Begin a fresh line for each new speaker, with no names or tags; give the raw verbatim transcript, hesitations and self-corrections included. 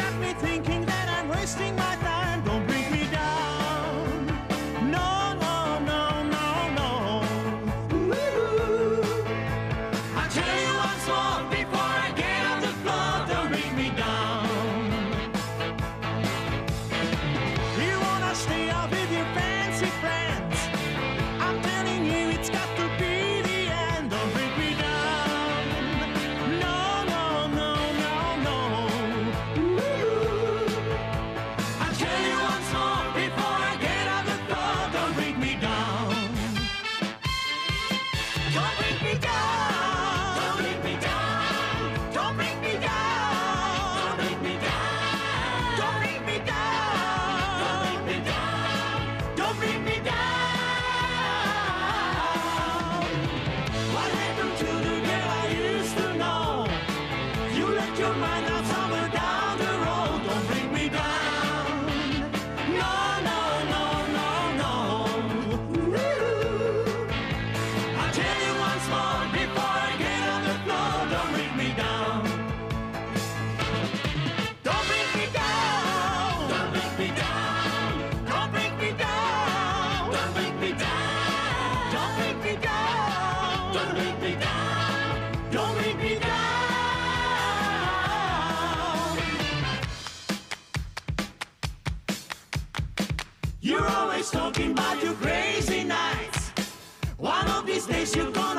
got me thinking that I'm wasting my time. Don't bring me down. No, no, no, no, no. Ooh. I'll tell you once more before I get on the floor. Don't bring me down. You wanna stay out with your fancy friends? I'm telling you, it's got to be the end. Don't bring me down. No, no, no, no, no. Ooh. I'll tell you once more before I get on the floor. Don't bring me down. Don't bring me down. Don't bring me down. Don't bring me down. Don't bring me down. Don't bring me down. Don't bring me down. Don't bring me down. What happened to the girl I used to know? You left your mind out somewhere down the road. Don't bring me down. No, no, no, no, no. Ooh. I'll tell you once more before I get on the floor. Don't bring me down. Don't bring me down. Don't bring me down. Don't bring me down. Don't bring me down. Don't bring me down. Don't bring me down. Don't bring me down. You're always talking about your crazy nights. One of these days you're gonna